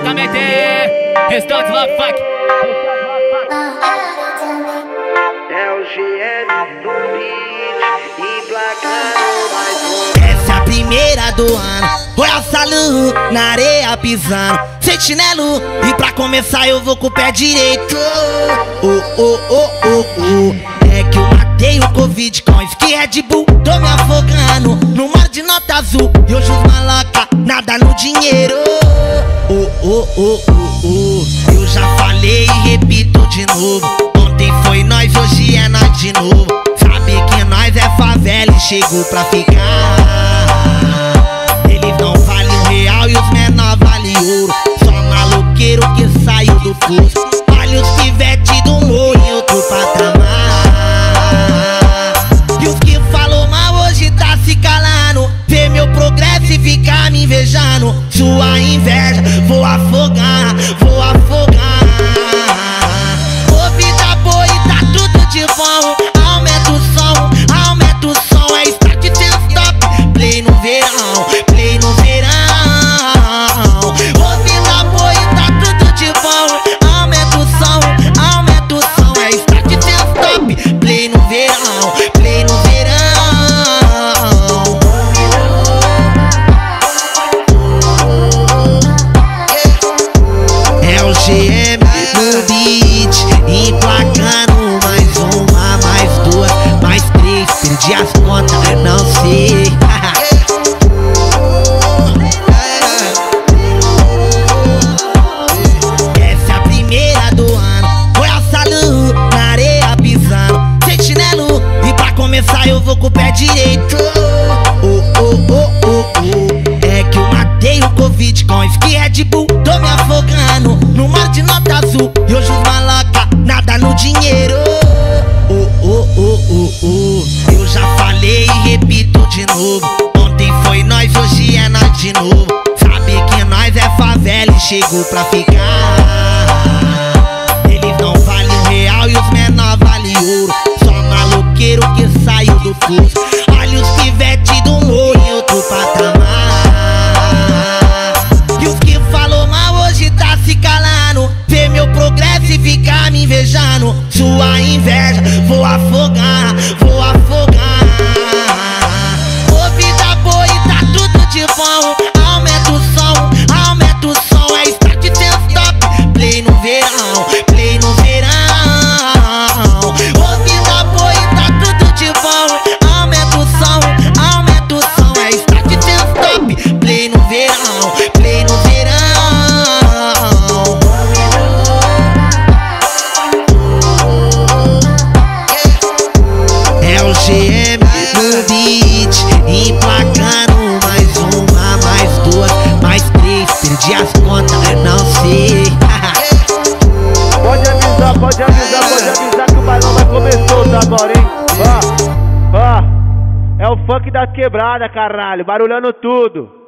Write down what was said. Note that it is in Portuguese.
também tem Restante Love Funk. É o GM do beat, emplacando mais Essa é a primeira do ano. Royal Salute, na areia pisando, sem chinelo. E pra começar eu vou com o pé direito. É que eu matei o Covid com whisky Red Bull. Tô me afogando no mar de nota azul. E hoje os maloca nada no dinheiro. Eu já falei e repito de novo. Ontem foi nós, hoje é nós de novo. Sabe que nós é favela e chegou pra ficar. Eles não valem R$1 e os menor valem ouro. Só maloqueiro que saiu do curso. Olha os pivete do morro em outro patamar. E os que falou mal hoje tá se calando. Vê meu progresso e fica me invejando. Sua inveja, vou afogar, vou afogar. Ô vida boa e tá tudo de bom. Aumenta o som, é start sem stop. Play no verão, play no verão. Ô vida boa e tá tudo de bom. Aumenta o som, é start sem stop. Play no verão, play no verão. É o GM no beat, emplacando mais uma, mais duas, mais três. Perdi as contas, não sei. Essa é a primeira do ano. Royal Salute, na areia pisando, sem chinelo. E pra começar eu vou com o pé direito. É que eu matei o Covid com whisky Red Bull. Tô me afogando no mar de nota azul. E hoje os maloca nada no dinheiro. Eu já falei e repito de novo. Ontem foi nós, hoje é nós de novo. Sabe que nós é favela e chegou pra ficar. Eles não valem R$1 e os menor valem ouro. Só maloqueiro que saiu do curso. Olha os pivete do morro em outro patamar. E os que falou mal hoje tá se calando. Vê meu progresso e fica me invejando. Sua inveja, vou afogar, vou afogar. Ô vida boa e tá tudo de bom. Aumenta o som, é start sem stop. Play no verão, play no verão. Ô vida boa e tá tudo de bom. Aumenta o som, é start sem stop. Play no verão, play no verão. É o GM no beat, emplacando mais uma, mais duas, mais três. Perdi as contas, não sei. Pode avisar que o bailão vai começar agora, hein? Ó, é o funk das quebradas, caralho, barulhando tudo.